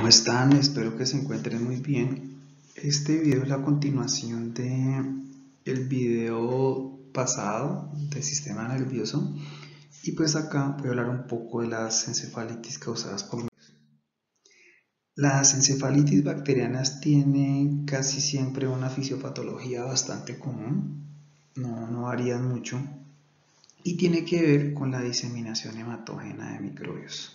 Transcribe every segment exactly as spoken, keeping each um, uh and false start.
¿Cómo están? Espero que se encuentren muy bien. Este video es la continuación de el video pasado del sistema nervioso y pues acá voy a hablar un poco de las encefalitis causadas por virus. Las encefalitis bacterianas tienen casi siempre una fisiopatología bastante común, no, no varían mucho y tiene que ver con la diseminación hematógena de microbios.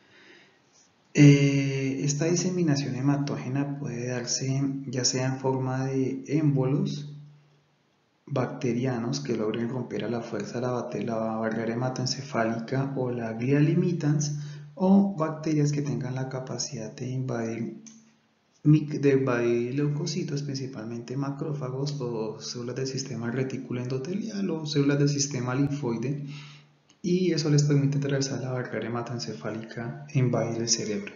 Eh, esta diseminación hematógena puede darse ya sea en forma de émbolos bacterianos que logren romper a la fuerza la, la barrera hematoencefálica o la glia limitans, o bacterias que tengan la capacidad de invadir, de invadir leucocitos, principalmente macrófagos o células del sistema retículo endotelial o células del sistema linfoide, y eso les permite atravesar la barrera hematoencefálica e invadir el cerebro.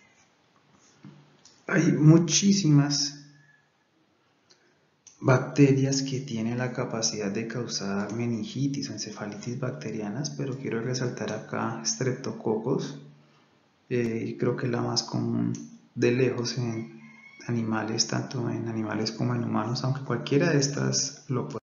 Hay muchísimas bacterias que tienen la capacidad de causar meningitis o encefalitis bacterianas, pero quiero resaltar acá Streptococcus. Eh, creo que es la más común de lejos en animales, tanto en animales como en humanos, aunque cualquiera de estas lo puede.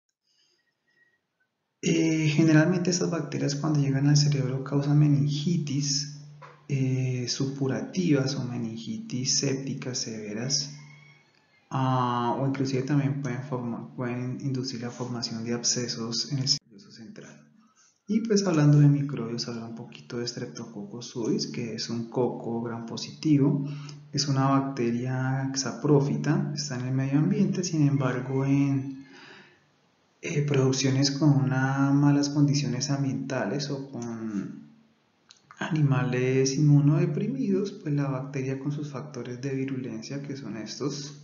Eh, generalmente estas bacterias cuando llegan al cerebro causan meningitis eh, supurativas o meningitis sépticas severas. Uh, o inclusive también pueden, formar, pueden inducir la formación de abscesos en el nervioso central. Y pues hablando de microbios, hablar un poquito de Streptococcus suis, que es un coco gram positivo. Es una bacteria saprófita, está en el medio ambiente, sin embargo en eh, producciones con unas malas condiciones ambientales o con animales inmunodeprimidos, pues la bacteria con sus factores de virulencia, que son estos,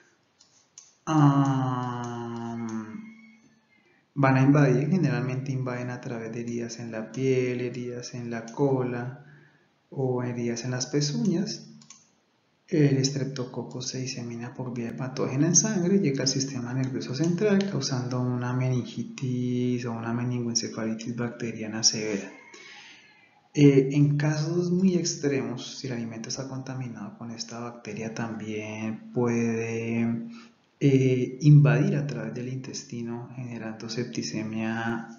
Um, van a invadir, generalmente invaden a través de heridas en la piel, heridas en la cola o heridas en las pezuñas. El estreptococo se disemina por vía patógena en sangre, llega al sistema nervioso central causando una meningitis o una meningoencefalitis bacteriana severa. Eh, en casos muy extremos, si el alimento está contaminado con esta bacteria, también puede eh, invadir a través del intestino, generando septicemia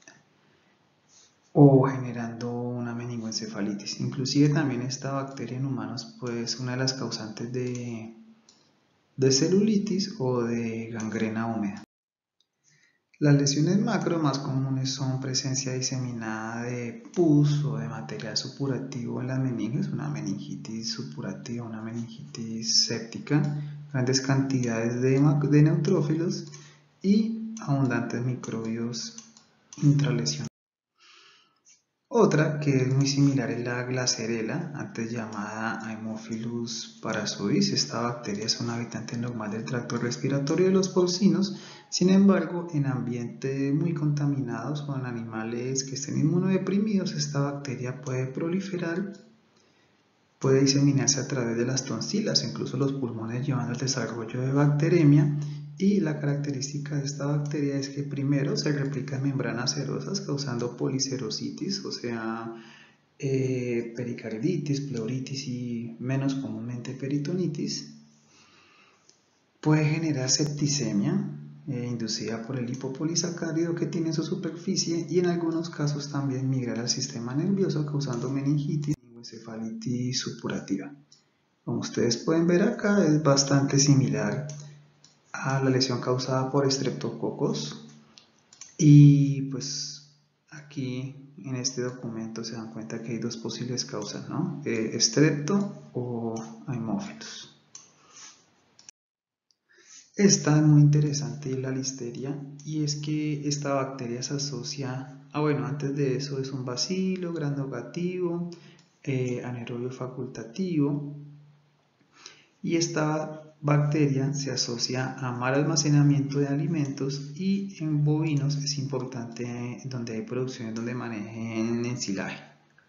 o generando una meningoencefalitis. Inclusive también esta bacteria en humanos puede ser una de las causantes de, de celulitis o de gangrena húmeda. Las lesiones macro más comunes son presencia diseminada de pus o de material supurativo en las meninges, una meningitis supurativa, una meningitis séptica, grandes cantidades de, de neutrófilos y abundantes microbios intralesionales. Otra que es muy similar es la Glacerella, antes llamada Haemophilus parasuis. Esta bacteria es una habitante normal del tracto respiratorio de los porcinos. Sin embargo, en ambientes muy contaminados o en animales que estén inmunodeprimidos, esta bacteria puede proliferar, puede diseminarse a través de las tonsilas, incluso los pulmones, llevando al desarrollo de bacteremia. Y la característica de esta bacteria es que primero se replica en membranas serosas causando poliserositis, o sea, eh, pericarditis, pleuritis y menos comúnmente peritonitis. Puede generar septicemia eh, inducida por el lipopolisacárido que tiene en su superficie, y en algunos casos también migrar al sistema nervioso causando meningitis o encefalitis supurativa. Como ustedes pueden ver acá, es bastante similar a la lesión causada por estreptococos, y pues aquí en este documento se dan cuenta que hay dos posibles causas, ¿no? Eh, estrepto o Haemophilus. Esta es muy interesante, la listeria, y es que esta bacteria se asocia, ah bueno, antes de eso es un bacilo granogativo, eh, anaerobio facultativo, y esta bacteria se asocia a mal almacenamiento de alimentos, y en bovinos es importante donde hay producciones donde manejen ensilaje.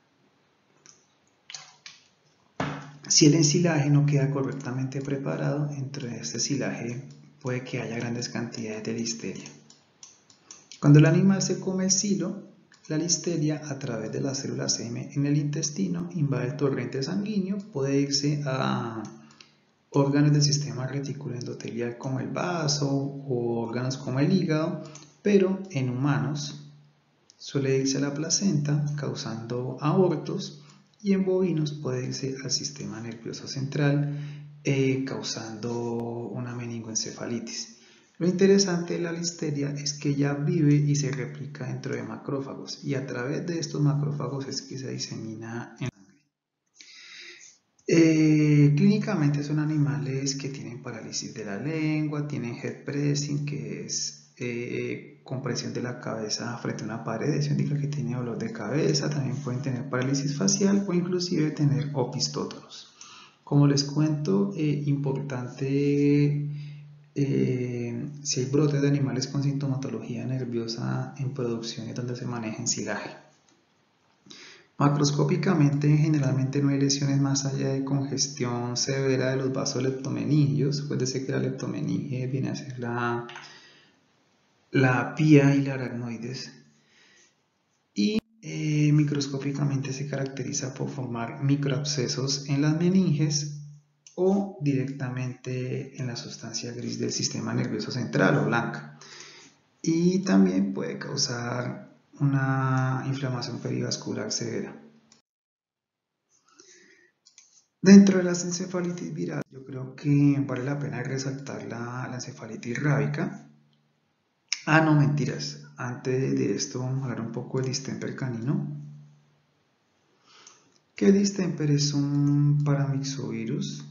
Si el ensilaje no queda correctamente preparado, dentro de este ensilaje puede que haya grandes cantidades de listeria. Cuando el animal se come el silo, La listeria, a través de las células M en el intestino, invade el torrente sanguíneo, puede irse a órganos del sistema reticuloendotelial como el vaso o órganos como el hígado, pero en humanos suele irse a la placenta causando abortos y en bovinos puede irse al sistema nervioso central eh, causando una meningoencefalitis. Lo interesante de la listeria es que ella vive y se replica dentro de macrófagos y a través de estos macrófagos es que se disemina en la sangre. Eh, clínicamente son animales que tienen parálisis de la lengua, tienen head pressing, que es eh, compresión de la cabeza frente a una pared, eso indica que tiene dolor de cabeza, también pueden tener parálisis facial o inclusive tener opistótonos. Como les cuento, eh, importante eh, si hay brotes de animales con sintomatología nerviosa en producciones donde se maneja ensilaje. Macroscópicamente, generalmente no hay lesiones más allá de congestión severa de los vasos leptomeningios. Puede ser que la leptomeninge viene a ser la, la pía y la aracnoides. Y eh, microscópicamente se caracteriza por formar microabscesos en las meninges o directamente en la sustancia gris del sistema nervioso central o blanca. Y también puede causar una inflamación perivascular severa. Dentro de las encefalitis virales, yo creo que vale la pena resaltar la, la encefalitis rábica. Ah, no, mentiras. Antes de esto vamos a hablar un poco del distemper canino. Que el distemper es un paramyxovirus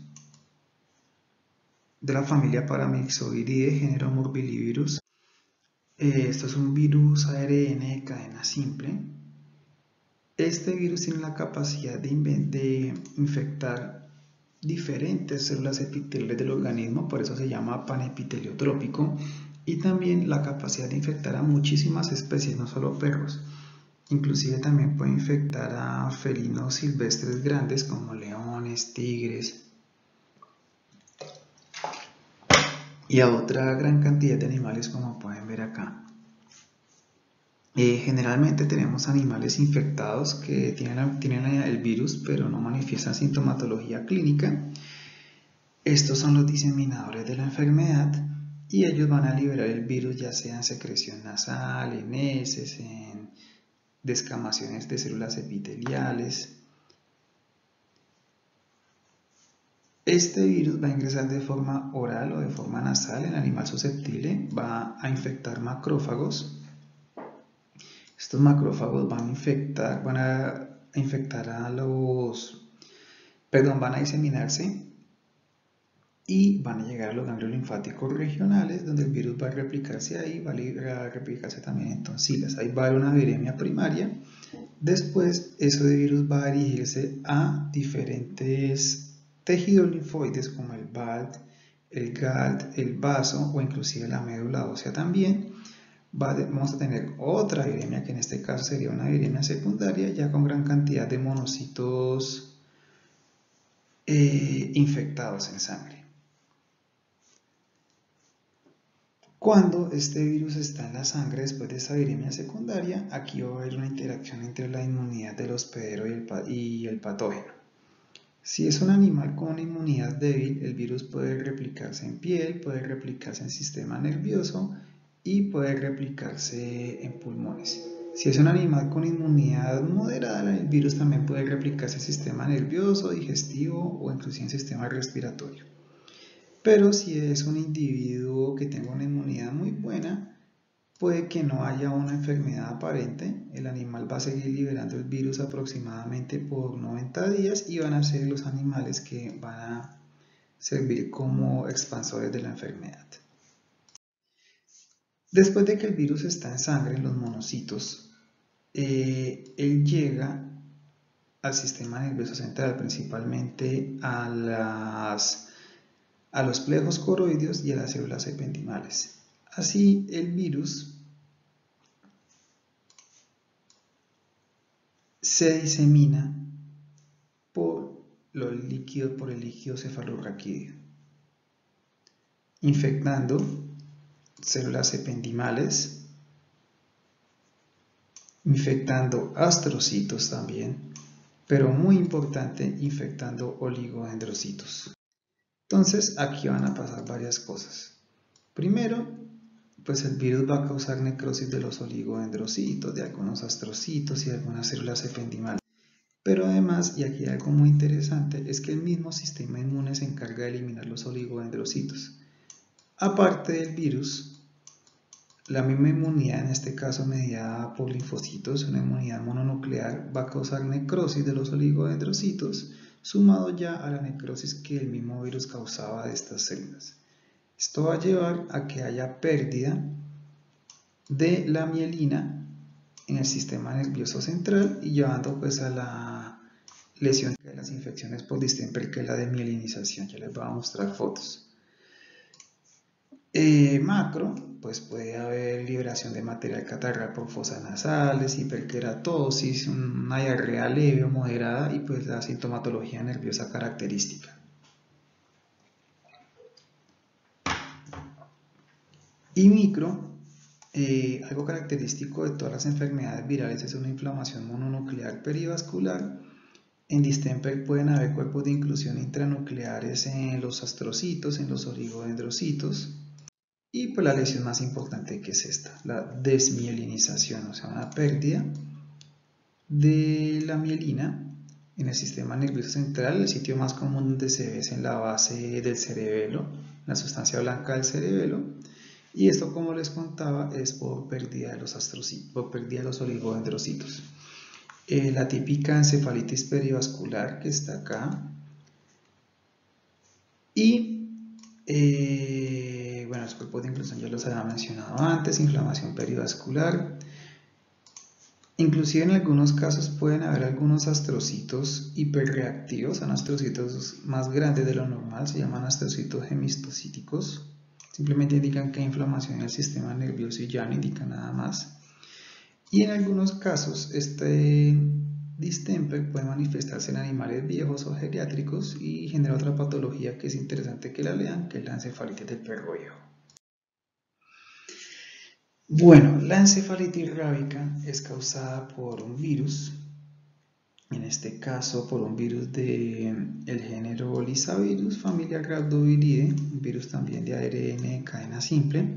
de la familia Paramyxoviridae, género Morbillivirus. Eh, esto es un virus A R N de cadena simple. Este virus tiene la capacidad de, de infectar diferentes células epiteliales del organismo, por eso se llama panepitelio trópico, y también la capacidad de infectar a muchísimas especies, no solo perros. Inclusive también puede infectar a felinos silvestres grandes como leones, tigres y a otra gran cantidad de animales como pueden ver acá. Eh, generalmente tenemos animales infectados que tienen, tienen el virus pero no manifiestan sintomatología clínica. Estos son los diseminadores de la enfermedad y ellos van a liberar el virus ya sea en secreción nasal, en heces, en descamaciones de células epiteliales. Este virus va a ingresar de forma oral o de forma nasal en el animal susceptible, va a infectar macrófagos. Estos macrófagos van a infectar, van a infectar a los, perdón, van a diseminarse y van a llegar a los ganglios linfáticos regionales donde el virus va a replicarse ahí, va a replicarse también en tonsilas. Ahí va a haber una viremia primaria. Después, ese virus va a dirigirse a diferentes tejidos linfoides como el B A L T, el G A L T, el vaso o inclusive la médula ósea también. Va de, vamos a tener otra viremia que en este caso sería una viremia secundaria ya con gran cantidad de monocitos eh, infectados en sangre. Cuando este virus está en la sangre después de esa viremia secundaria, aquí va a haber una interacción entre la inmunidad del hospedero y el, y el patógeno. Si es un animal con una inmunidad débil, el virus puede replicarse en piel, puede replicarse en sistema nervioso y puede replicarse en pulmones. Si es un animal con inmunidad moderada, el virus también puede replicarse en sistema nervioso, digestivo o inclusive en sistema respiratorio. Pero si es un individuo que tenga una inmunidad muy buena, puede que no haya una enfermedad aparente, el animal va a seguir liberando el virus aproximadamente por noventa días y van a ser los animales que van a servir como expansores de la enfermedad. Después de que el virus está en sangre, en los monocitos, eh, él llega al sistema nervioso central, principalmente a, las, a los plejos coroideos y a las células ependimales. Así, el virus se disemina por los líquidos, por el líquido cefalorraquídeo, infectando células ependimales, infectando astrocitos también, pero muy importante, infectando oligodendrocitos. Entonces aquí van a pasar varias cosas. Primero, pues el virus va a causar necrosis de los oligodendrocitos, de algunos astrocitos y de algunas células ependimales. Pero además, y aquí hay algo muy interesante, es que el mismo sistema inmune se encarga de eliminar los oligodendrocitos. Aparte del virus, la misma inmunidad, en este caso mediada por linfocitos, una inmunidad mononuclear, va a causar necrosis de los oligodendrocitos, sumado ya a la necrosis que el mismo virus causaba de estas células. Esto va a llevar a que haya pérdida de la mielina en el sistema nervioso central y llevando pues a la lesión de las infecciones por distemper, que es la desmielinización. Ya les voy a mostrar fotos. Eh, macro, pues puede haber liberación de material catarral por fosas nasales, hiperkeratosis, una diarrea leve o moderada y pues la sintomatología nerviosa característica. Y micro, eh, algo característico de todas las enfermedades virales es una inflamación mononuclear perivascular. En distemper pueden haber cuerpos de inclusión intranucleares en los astrocitos, en los oligodendrocitos. Y pues la lesión más importante, que es esta, la desmielinización, o sea, una pérdida de la mielina en el sistema nervioso central. El sitio más común donde se ve es en la base del cerebelo, la sustancia blanca del cerebelo. Y esto, como les contaba, es por pérdida de los astrocitos, por pérdida de los oligodendrocitos. Eh, la típica encefalitis perivascular que está acá. Y eh, bueno, los cuerpos de inclusión ya los había mencionado antes, inflamación perivascular. Inclusive en algunos casos pueden haber algunos astrocitos hiperreactivos, son astrocitos más grandes de lo normal, se llaman astrocitos hemistocíticos. Simplemente indican que hay inflamación en el sistema nervioso y ya no indican nada más. Y en algunos casos este distemper puede manifestarse en animales viejos o geriátricos y genera otra patología que es interesante que la lean, que es la encefalitis del perro viejo. Bueno, la encefalitis rábica es causada por un virus, en este caso por un virus del género Lyssavirus, familia Rhabdoviridae, un virus también de A R N de cadena simple.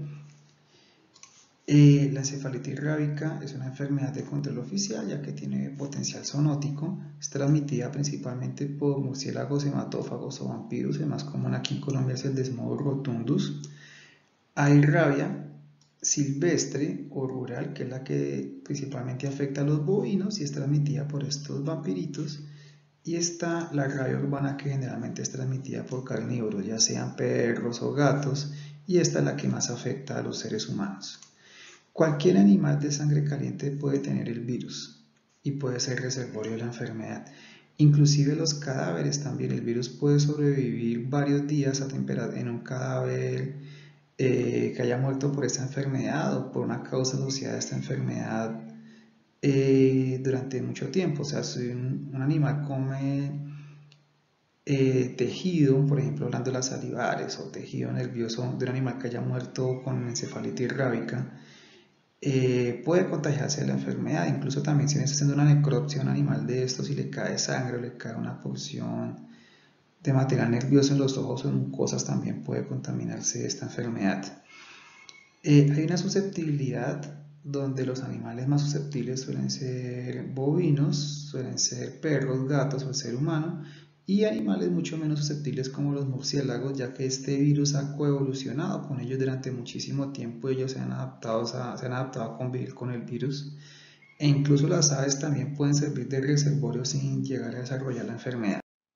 Eh, la encefalitis rábica es una enfermedad de control oficial, ya que tiene potencial zoonótico. Es transmitida principalmente por murciélagos hematófagos o vampiros. El más común aquí en Colombia es el Desmodus rotundus. Hay rabia silvestre o rural, que es la que principalmente afecta a los bovinos y es transmitida por estos vampiritos. Y está la rabia urbana, que generalmente es transmitida por carnívoros, ya sean perros o gatos, y esta es la que más afecta a los seres humanos. Cualquier animal de sangre caliente puede tener el virus y puede ser reservorio de la enfermedad. Inclusive los cadáveres también, el virus puede sobrevivir varios días a temperatura en un cadáver eh, que haya muerto por esta enfermedad o por una causa asociada a esta enfermedad eh, durante mucho tiempo. O sea, si un, un animal come eh, tejido, por ejemplo, glándulas salivares o tejido nervioso de un animal que haya muerto con encefalitis rábica, Eh, puede contagiarse de la enfermedad. Incluso también si está haciendo una necropsia a un animal de estos y le cae sangre o le cae una porción de material nervioso en los ojos o en mucosas, también puede contaminarse de esta enfermedad. Eh, hay una susceptibilidad donde los animales más susceptibles suelen ser bovinos, suelen ser perros, gatos o el ser humano, y animales mucho menos susceptibles como los murciélagos, ya que este virus ha coevolucionado con ellos durante muchísimo tiempo. Ellos se han adaptado a, se han adaptado a convivir con el virus, e incluso las aves también pueden servir de reservorio sin llegar a desarrollar la enfermedad.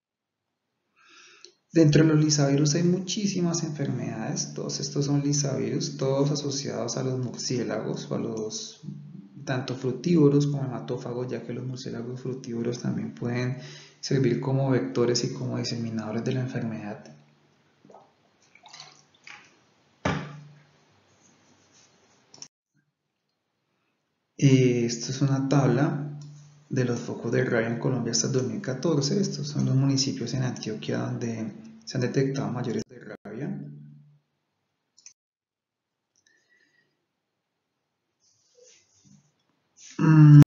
Dentro de los lisavirus hay muchísimas enfermedades. Todos estos son lisavirus, todos asociados a los murciélagos o a los tanto frutívoros como hematófagos, ya que los murciélagos frutívoros también pueden servir como vectores y como diseminadores de la enfermedad. Eh, esto es una tabla de los focos de rabia en Colombia hasta el dos mil catorce. Estos son los municipios en Antioquia donde se han detectado mayores de rabia. Mm.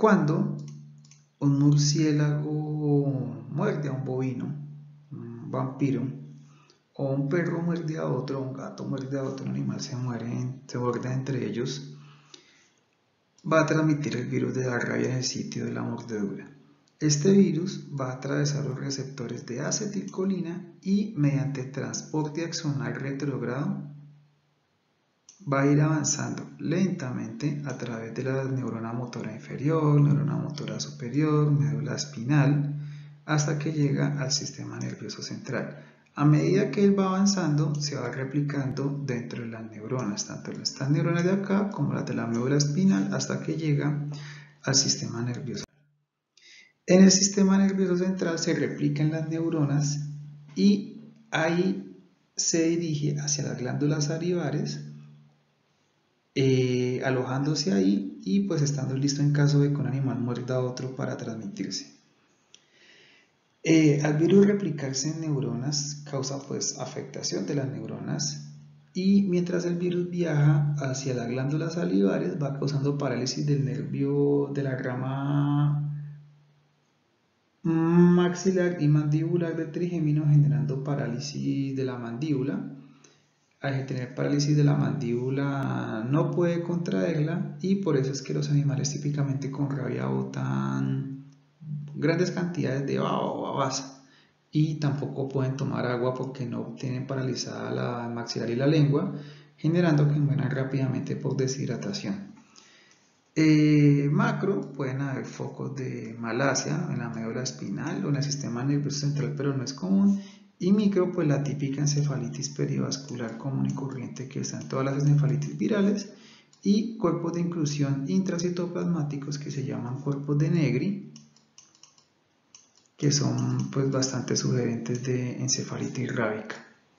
cuando un murciélago muerde a un bovino, un vampiro, o un perro muerde a otro, un gato muerde a otro, un animal se muere, se muerde entre ellos, va a transmitir el virus de la rabia en el sitio de la mordedura. Este virus va a atravesar los receptores de acetilcolina y mediante transporte axonal retrógrado va a ir avanzando lentamente a través de la neurona motora inferior, neurona motora superior, médula espinal, hasta que llega al sistema nervioso central. A medida que él va avanzando, se va replicando dentro de las neuronas, tanto estas neuronas de acá como las de la médula espinal, hasta que llega al sistema nervioso. En el sistema nervioso central se replican las neuronas y ahí se dirige hacia las glándulas salivares, eh, alojándose ahí y pues estando listo en caso de que un animal muerda a otro para transmitirse. Eh, al virus replicarse en neuronas causa pues afectación de las neuronas y mientras el virus viaja hacia las glándulas salivares va causando parálisis del nervio de la rama maxilar y mandibular del trigémino, generando parálisis de la mandíbula. Al tener parálisis de la mandíbula no puede contraerla y por eso es que los animales típicamente con rabia botan grandes cantidades de baba o babasa y tampoco pueden tomar agua porque no tienen paralizada la maxilar y la lengua, generando que mueran rápidamente por deshidratación. Eh, macro, pueden haber focos de malasia en la médula espinal o en el sistema nervioso central, pero no es común. Y micro, pues la típica encefalitis perivascular común y corriente que está en todas las encefalitis virales, y cuerpos de inclusión intracitoplasmáticos que se llaman cuerpos de Negri, que son pues bastante sugerentes de encefalitis rábica.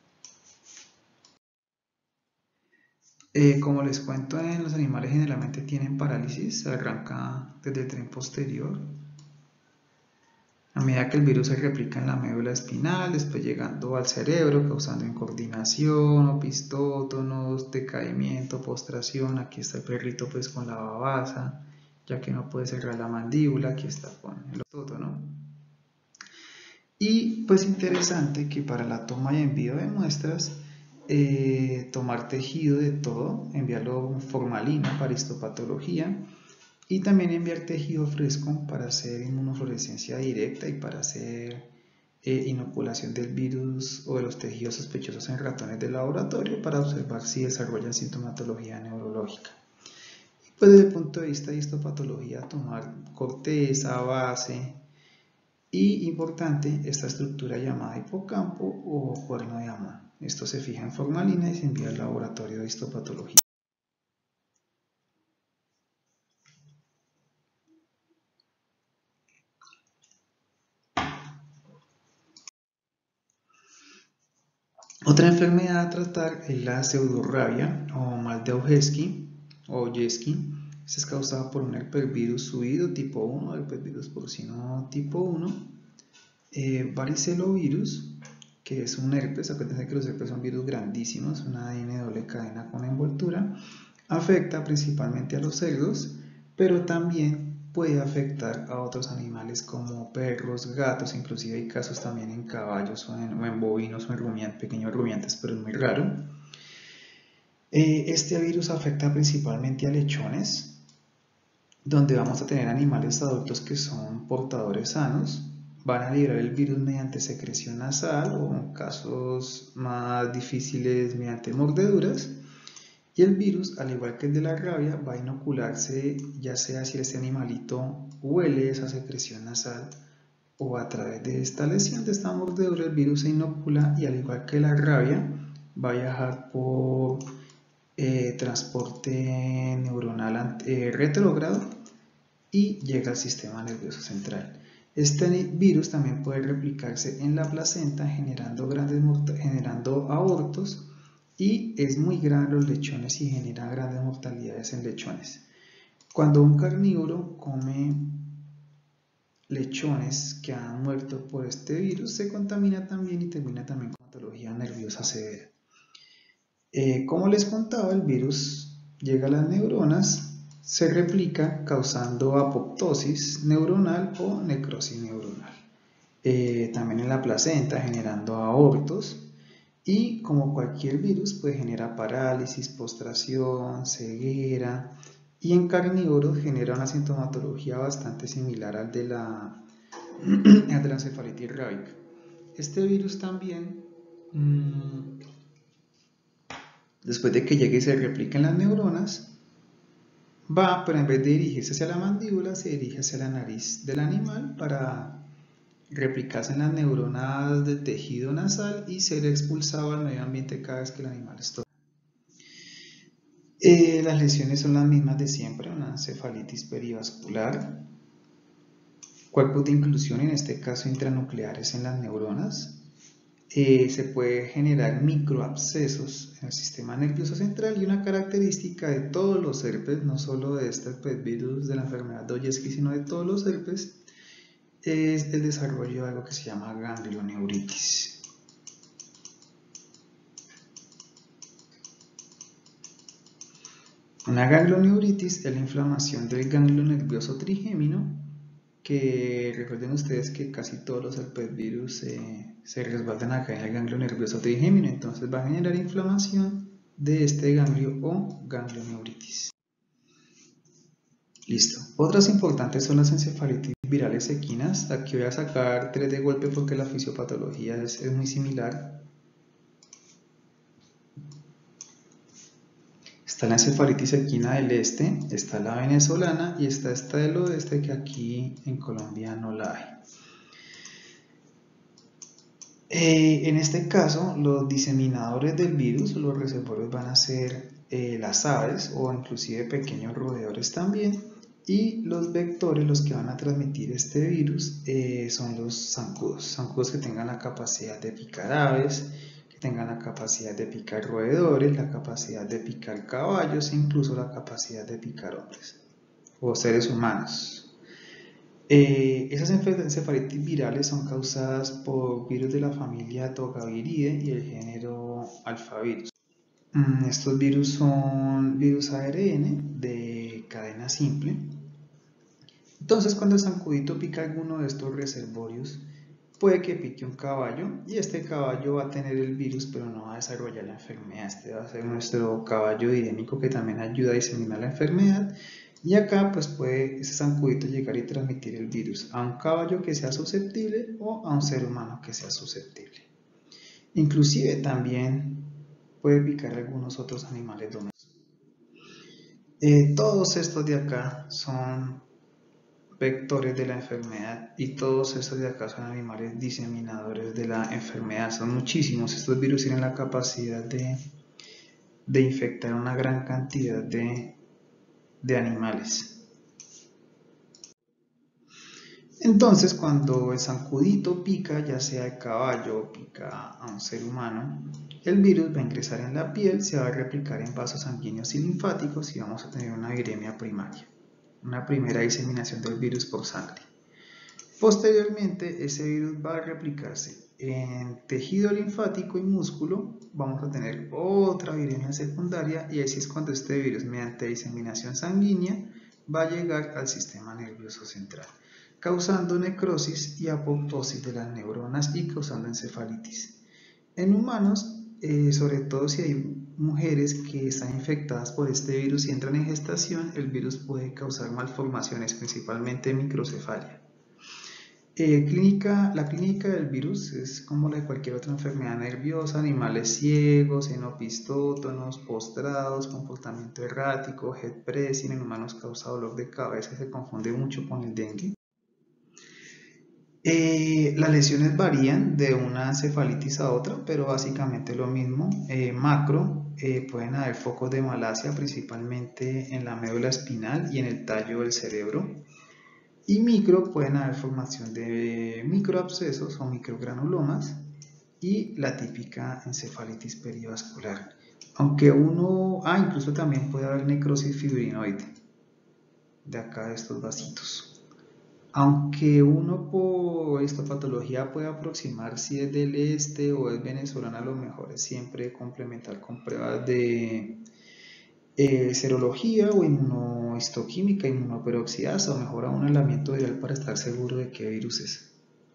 Eh, como les cuento, en los animales generalmente tienen parálisis, arranca desde el tren posterior, a medida que el virus se replica en la médula espinal, después llegando al cerebro, causando incoordinación, opistótonos, decaimiento, postración. Aquí está el perrito pues con la babasa, ya que no puede cerrar la mandíbula, aquí está con el opistótono. Y pues interesante que para la toma y envío de muestras, eh, tomar tejido de todo, enviarlo en formalina para histopatología y también enviar tejido fresco para hacer inmunofluorescencia directa y para hacer eh, inoculación del virus o de los tejidos sospechosos en ratones de laboratorio para observar si desarrollan sintomatología neurológica. Y pues desde el punto de vista de histopatología, tomar corteza, base y, importante, esta estructura llamada hipocampo o cuerno de Amón. Esto se fija en formalina y se envía al laboratorio de histopatología. Otra enfermedad a tratar es la pseudorrabia o mal de Ojeski o Ojeski. Esta es causada por un herpesvirus suido tipo uno, herpesvirus porcino tipo uno, eh, varicelovirus, que es un herpes. Acuérdense que los herpes son virus grandísimos, una A D N doble cadena con envoltura. Afecta principalmente a los cerdos, pero también puede afectar a otros animales como perros, gatos, inclusive hay casos también en caballos o en, o en bovinos o en rumiantes, pequeños rumiantes, pero es muy raro. Eh, este virus afecta principalmente a lechones, donde vamos a tener animales adultos que son portadores sanos, van a liberar el virus mediante secreción nasal o en casos más difíciles mediante mordeduras. Y el virus, al igual que el de la rabia, va a inocularse ya sea si este animalito huele esa secreción nasal o a través de esta lesión, de esta mordedura, el virus se inocula y al igual que la rabia va a viajar por eh, transporte neuronal eh, retrógrado y llega al sistema nervioso central. Este virus también puede replicarse en la placenta generando, grandes, generando abortos y es muy grave en los lechones y genera grandes mortalidades en lechones. Cuando un carnívoro come lechones que han muerto por este virus, se contamina también y termina también con patología nerviosa severa. Eh, como les contaba, el virus llega a las neuronas, se replica causando apoptosis neuronal o necrosis neuronal. Eh, también en la placenta generando abortos y como cualquier virus pues genera parálisis, postración, ceguera y en carnívoros genera una sintomatología bastante similar al de la, al de la encefalitis rábica. Este virus también, mmm, después de que llegue y se replique en las neuronas, va, pero en vez de dirigirse hacia la mandíbula, se dirige hacia la nariz del animal para replicarse en las neuronas del tejido nasal y ser expulsado al medio ambiente cada vez que el animal estornuda. Eh, las lesiones son las mismas de siempre, una encefalitis perivascular, cuerpos de inclusión, en este caso intranucleares en las neuronas. Eh, se puede generar microabscesos en el sistema nervioso central y una característica de todos los herpes, no solo de este virus de la enfermedad de Oyeski, sino de todos los herpes, es el desarrollo de algo que se llama ganglioneuritis. Una ganglioneuritis es la inflamación del ganglio nervioso trigémino, que recuerden ustedes que casi todos los herpesvirus eh, se resguardan acá en el ganglio nervioso trigémino, entonces va a generar inflamación de este ganglio o ganglioneuritis. Listo. Otras importantes son las encefalitis virales equinas. Aquí voy a sacar tres de golpe porque la fisiopatología es, es muy similar. Está la encefalitis equina del este, está la venezolana y está esta del oeste, que aquí en Colombia no la hay. Eh, en este caso, los diseminadores del virus, los reservorios, van a ser eh, las aves o inclusive pequeños roedores también, y los vectores, los que van a transmitir este virus, eh, son los zancudos, zancudos que tengan la capacidad de picar aves, que tengan la capacidad de picar roedores, la capacidad de picar caballos e incluso la capacidad de picar hombres o seres humanos. Eh, esas encefalitis virales son causadas por virus de la familia Togaviridae y el género Alphavirus. Mm, estos virus son virus A R N de cadena simple. Entonces, cuando el zancudito pica alguno de estos reservorios, puede que pique un caballo y este caballo va a tener el virus, pero no va a desarrollar la enfermedad. Este va a ser nuestro caballo dirémico que también ayuda a diseminar la enfermedad. Y acá pues puede ese zancudito llegar y transmitir el virus a un caballo que sea susceptible o a un ser humano que sea susceptible. Inclusive también puede picar a algunos otros animales domésticos. Eh, todos estos de acá son vectores de la enfermedad y todos estos de acá son animales diseminadores de la enfermedad. Son muchísimos. Estos virus tienen la capacidad de, de infectar una gran cantidad de de animales. Entonces, cuando el zancudito pica, ya sea de caballo o pica a un ser humano, el virus va a ingresar en la piel, se va a replicar en vasos sanguíneos y linfáticos y vamos a tener una viremia primaria, una primera diseminación del virus por sangre. Posteriormente, ese virus va a replicarse en tejido linfático y músculo, vamos a tener otra viremia secundaria y así es cuando este virus, mediante diseminación sanguínea, va a llegar al sistema nervioso central, causando necrosis y apoptosis de las neuronas y causando encefalitis. En humanos, eh, sobre todo si hay mujeres que están infectadas por este virus y entran en gestación, el virus puede causar malformaciones, principalmente microcefalia. Eh, clínica, la clínica del virus es como la de cualquier otra enfermedad nerviosa: animales ciegos, enopistótonos, postrados, comportamiento errático, head pressing. En humanos causa dolor de cabeza, se confunde mucho con el dengue. Eh, las lesiones varían de una encefalitis a otra, pero básicamente lo mismo. Eh, macro, eh, pueden haber focos de malasia, principalmente en la médula espinal y en el tallo del cerebro. Y micro, pueden haber formación de microabscesos o microgranulomas y la típica encefalitis perivascular. Aunque uno, ah, incluso también puede haber necrosis fibrinoide de acá de estos vasitos. Aunque uno por histopatología puede aproximar si es del este o es venezolana, lo mejor es siempre complementar con pruebas de eh, serología o inmunohistoquímica, inmunoperoxidasa o mejor aún aislamiento viral para estar seguro de qué virus es.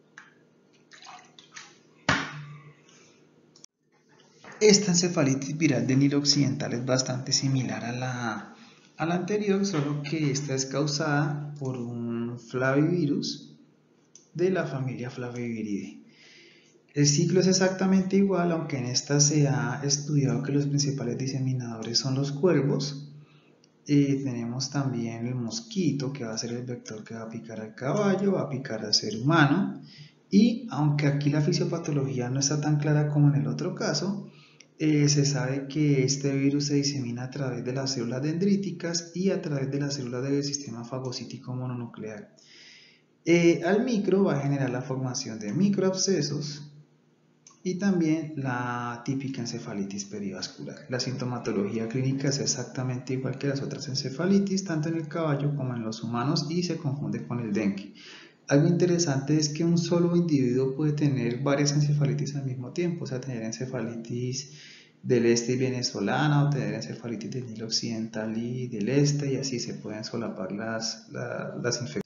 Esta encefalitis viral de Nilo occidental es bastante similar a la, a la anterior, solo que esta es causada por un flavivirus de la familia Flaviviridae. El ciclo es exactamente igual, aunque en esta se ha estudiado que los principales diseminadores son los cuervos. Y tenemos también el mosquito, que va a ser el vector que va a picar al caballo, va a picar al ser humano. Y aunque aquí la fisiopatología no está tan clara como en el otro caso, eh, se sabe que este virus se disemina a través de las células dendríticas y a través de las células del sistema fagocítico mononuclear. Eh, al micro va a generar la formación de microabscesos y también la típica encefalitis perivascular. La sintomatología clínica es exactamente igual que las otras encefalitis, tanto en el caballo como en los humanos, y se confunde con el dengue. Algo interesante es que un solo individuo puede tener varias encefalitis al mismo tiempo, o sea, tener encefalitis del este y venezolana, o tener encefalitis del Nilo occidental y del este, y así se pueden solapar las, la, las infecciones.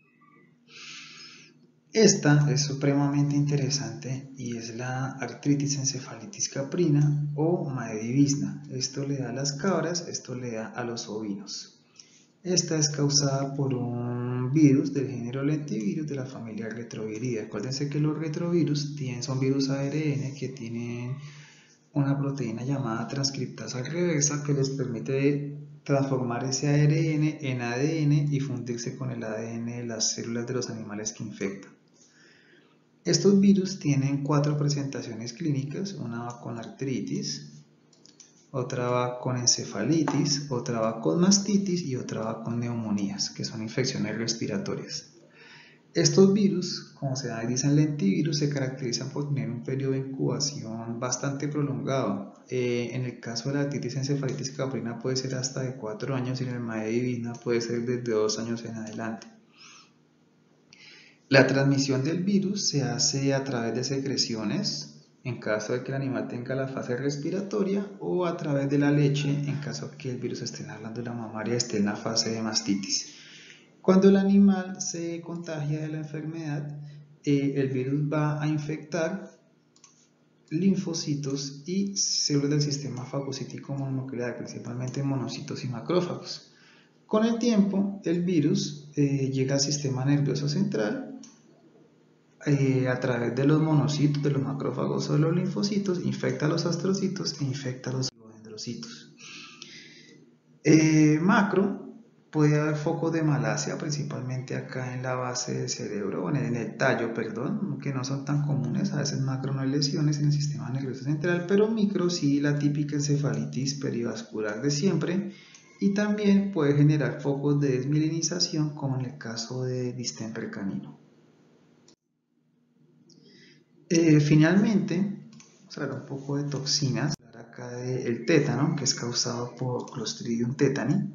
Esta es supremamente interesante y es la artritis encefalitis caprina o Maedivizna. Esto le da a las cabras, esto le da a los ovinos. Esta es causada por un virus del género lentivirus de la familia Retroviridae. Acuérdense que los retrovirus tienen, son virus A R N que tienen una proteína llamada transcriptasa reversa que les permite transformar ese A R N en A D N y fundirse con el A D N de las células de los animales que infectan. Estos virus tienen cuatro presentaciones clínicas, una va con artritis, otra va con encefalitis, otra va con mastitis y otra va con neumonías, que son infecciones respiratorias. Estos virus, como se dicen lentivirus, se caracterizan por tener un periodo de incubación bastante prolongado. Eh, en el caso de la artritis encefalitis caprina puede ser hasta de cuatro años y en el Maedivizna puede ser desde dos años en adelante. La transmisión del virus se hace a través de secreciones, en caso de que el animal tenga la fase respiratoria, o a través de la leche, en caso de que el virus esté en la glándula mamaria, esté en la fase de mastitis. Cuando el animal se contagia de la enfermedad, eh, el virus va a infectar linfocitos y células del sistema fagocítico mononuclear, principalmente monocitos y macrófagos. Con el tiempo, el virus eh, llega al sistema nervioso central eh, a través de los monocitos, de los macrófagos o de los linfocitos, infecta a los astrocitos e infecta a los dendrocitos. Eh, macro, puede haber focos de malasia, principalmente acá en la base del cerebro, en el, en el tallo, perdón, que no son tan comunes. A veces macro no hay lesiones en el sistema nervioso central, pero micro sí, la típica encefalitis perivascular de siempre. Y también puede generar focos de desmielinización, como en el caso de distemper canino. Eh, finalmente, vamos a hablar un poco de toxinas. Vamos a hablar acá del tétano, que es causado por Clostridium tetani,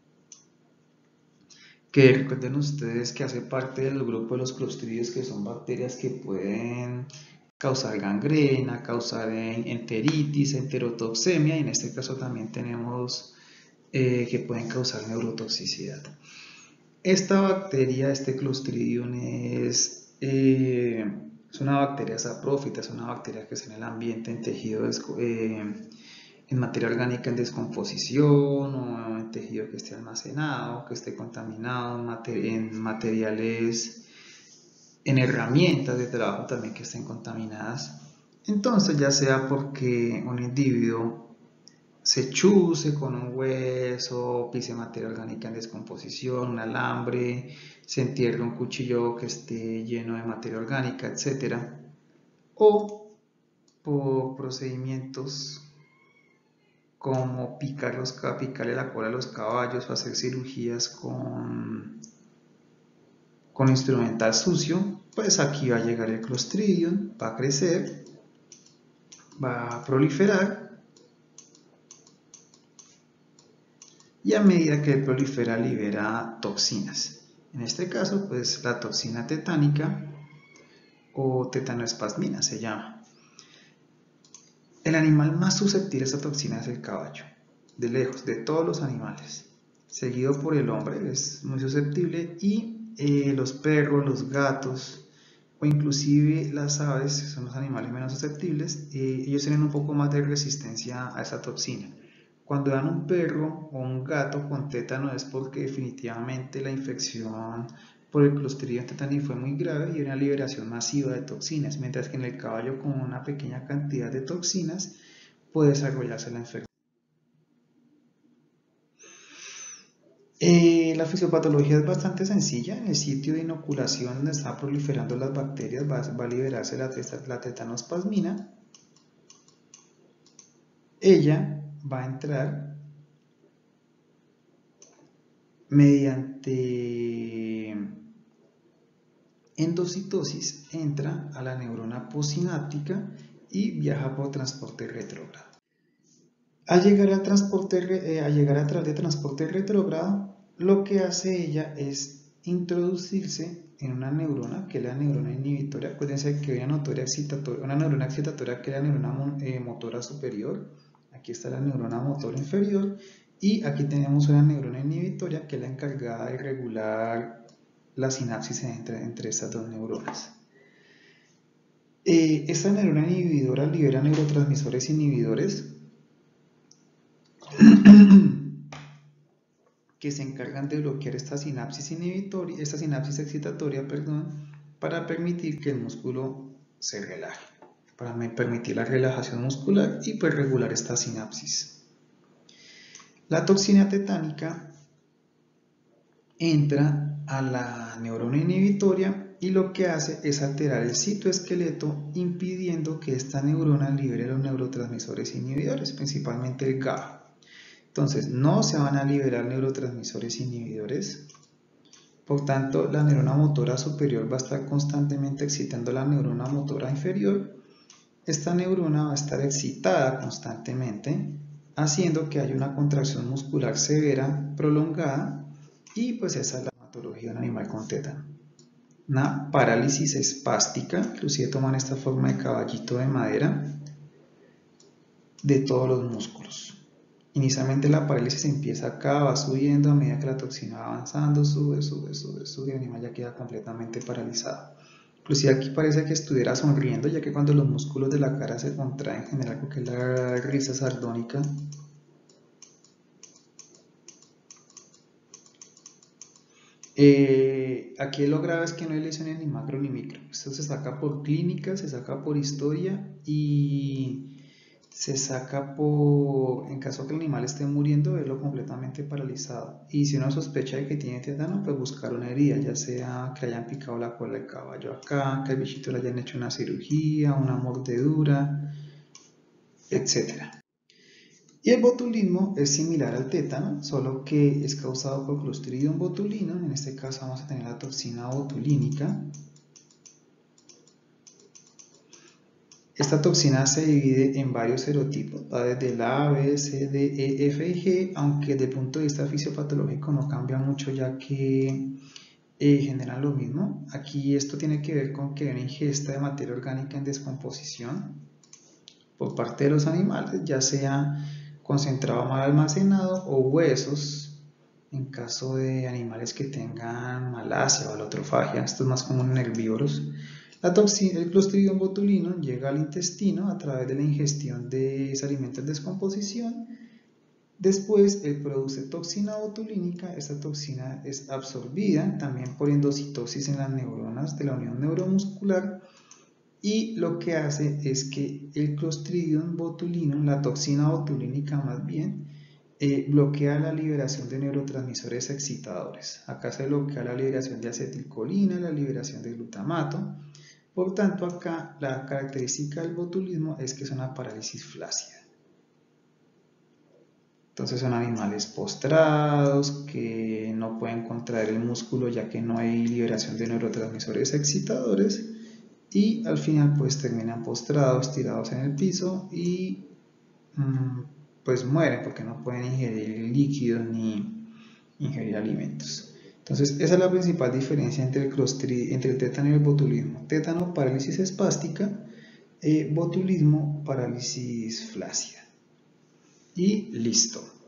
que recuerden ustedes que hace parte del grupo de los clostridios, que son bacterias que pueden causar gangrena, causar enteritis, enterotoxemia, y en este caso también tenemos eh, que pueden causar neurotoxicidad. Esta bacteria, este Clostridium, es, eh, es una bacteria saprófita, es una bacteria que está en el ambiente, en tejido, eh, en materia orgánica en descomposición o en tejido que esté almacenado, que esté contaminado, en, mater en materiales, en herramientas de trabajo también que estén contaminadas. Entonces, ya sea porque un individuo se chuse con un hueso, pise materia orgánica en descomposición, un alambre, se entierre un cuchillo que esté lleno de materia orgánica, etcétera, o por procedimientos como picar los, picarle la cola a los caballos o hacer cirugías con, con instrumental sucio, pues aquí va a llegar el Clostridium, va a crecer, va a proliferar, y a medida que prolifera libera toxinas. En este caso, pues la toxina tetánica o tetanoespasmina se llama. El animal más susceptible a esta toxina es el caballo. de lejos, de todos los animales, seguido por el hombre, es muy susceptible, y eh, los perros, los gatos o inclusive las aves, que son los animales menos susceptibles, eh, ellos tienen un poco más de resistencia a esa toxina. Cuando dan un perro o un gato con tétano es porque definitivamente la infección por el Clostridium tetani fue muy grave y una liberación masiva de toxinas, mientras que en el caballo con una pequeña cantidad de toxinas puede desarrollarse la enfermedad. Eh, la fisiopatología es bastante sencilla. En el sitio de inoculación donde están proliferando las bacterias va, va a liberarse la, la tetanospasmina. Ella va a entrar mediante endocitosis, entra a la neurona postsináptica y viaja por transporte retrógrado. Al llegar a, transporte, eh, al llegar a través de transporte retrógrado, lo que hace ella es introducirse en una neurona, que es la neurona inhibitoria. Acuérdense que hay una, excitatoria, una neurona excitatoria que es la neurona eh, motora superior. Aquí está la neurona motora inferior. Y aquí tenemos una neurona inhibitoria que es la encargada de regular la sinapsis entre, entre estas dos neuronas. Eh, esta neurona inhibidora libera neurotransmisores inhibidores que se encargan de bloquear esta sinapsis inhibitoria, esta sinapsis excitatoria, perdón, para permitir que el músculo se relaje, para permitir la relajación muscular y pues regular esta sinapsis. La toxina tetánica entra a la neurona inhibitoria y lo que hace es alterar el citoesqueleto, impidiendo que esta neurona libere los neurotransmisores inhibidores, principalmente el GABA. Entonces, no se van a liberar neurotransmisores inhibidores. Por tanto, la neurona motora superior va a estar constantemente excitando la neurona motora inferior. Esta neurona va a estar excitada constantemente, haciendo que haya una contracción muscular severa, prolongada, y pues esa es la patología de un animal con tétano. Una parálisis espástica, inclusive toman esta forma de caballito de madera, de todos los músculos. Inicialmente la parálisis empieza acá, va subiendo a medida que la toxina va avanzando, sube, sube, sube, sube, y el animal ya queda completamente paralizado. Inclusive aquí parece que estuviera sonriendo, ya que cuando los músculos de la cara se contraen, genera algo que es la risa sardónica. Eh, aquí lo grave es que no hay lesiones ni macro ni micro. Esto se saca por clínica, se saca por historia y se saca por, en caso que el animal esté muriendo, verlo completamente paralizado. Y si uno sospecha de que tiene tétano, pues buscar una herida, ya sea que le hayan picado la cola del caballo acá, que al bichito le hayan hecho una cirugía, una mordedura, etcétera. Y el botulismo es similar al tétano, solo que es causado por Clostridium botulinum. En este caso vamos a tener la toxina botulínica. Esta toxina se divide en varios serotipos, va desde el A, B, C, D, E, F y G, aunque desde el punto de vista fisiopatológico no cambia mucho, ya que eh, generan lo mismo. Aquí esto tiene que ver con que hay una ingesta de materia orgánica en descomposición por parte de los animales, ya sea concentrado mal almacenado o huesos, en caso de animales que tengan malacia o alotrofagia. Esto es más común en herbívoros. La toxina, el Clostridium botulinum llega al intestino a través de la ingestión de ese alimento en descomposición. Después él produce toxina botulínica. Esta toxina es absorbida también por endocitosis en las neuronas de la unión neuromuscular, y lo que hace es que el Clostridium botulinum, la toxina botulínica más bien, eh, bloquea la liberación de neurotransmisores excitadores. Acá se bloquea la liberación de acetilcolina, la liberación de glutamato. Por tanto, acá la característica del botulismo es que es una parálisis flácida. Entonces son animales postrados que no pueden contraer el músculo ya que no hay liberación de neurotransmisores excitadores, y al final pues terminan postrados, tirados en el piso y mmm, pues mueren porque no pueden ingerir líquidos ni ingerir alimentos. Entonces, esa es la principal diferencia entre el, entre el tétano y el botulismo. Tétano, parálisis espástica, eh, botulismo, parálisis flácida. Y listo.